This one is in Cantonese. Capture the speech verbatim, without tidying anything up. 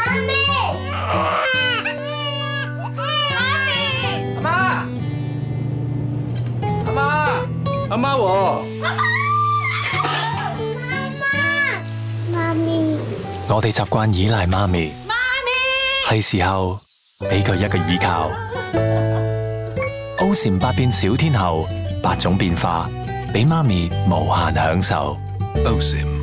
咪， 媽咪，阿媽，阿媽，阿媽喎， 媽咪， 我哋習慣依賴媽咪， 媽咪， 係時候俾佢一個依靠。歐蟬百變小天后，百種變化，俾媽咪無限享受。歐蟬。